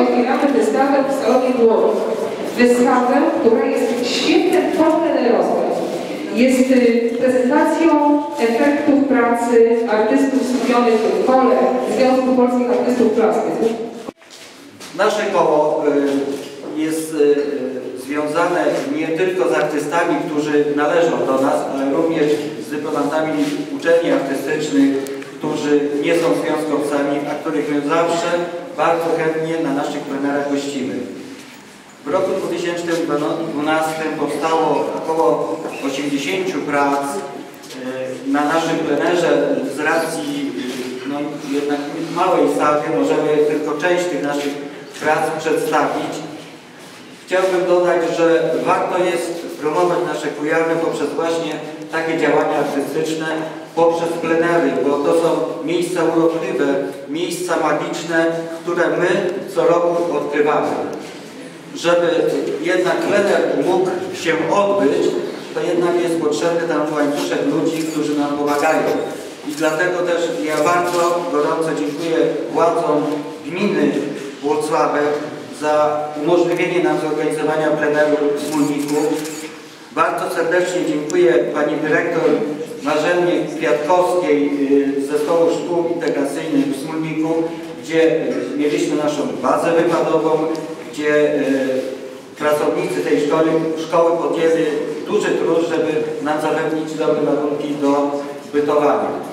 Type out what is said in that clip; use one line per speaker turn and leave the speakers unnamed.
otwieramy wystawę w salonie Dłoni. Wystawę, która jest świetnym plenerowym. Jest prezentacją efektów pracy artystów skupionych w kole Związku Polskich Artystów Plastyków.
Nasze koło jest związane nie tylko z artystami, którzy należą do nas, ale również z dyplomantami uczelni artystycznych, którzy nie są związkowcami, a których my zawsze bardzo chętnie na naszych plenerach gościmy. W roku 2012 powstało około 80 prac na naszym plenerze. Z racji jednak małej sali możemy tylko część tych naszych prac przedstawić. Chciałbym dodać, że warto jest promować nasze Kujawę poprzez właśnie takie działania artystyczne, poprzez plenery, bo to są miejsca urokliwe, miejsca magiczne, które my co roku odkrywamy. Żeby jednak plener mógł się odbyć, to jednak jest potrzebny tam łańcuszek ludzi, którzy nam pomagają. I dlatego też ja bardzo gorąco dziękuję władzom gminy Włocławek za umożliwienie nam zorganizowania pleneru w Smólniku. Bardzo serdecznie dziękuję pani dyrektor Marzennie Kwiatkowskiej z Zespołu Szkół Integracyjnych w Smólniku, gdzie mieliśmy naszą bazę wykładową, gdzie pracownicy tej szkoły podjęli duży trud, żeby nam zapewnić dobre warunki do bytowania.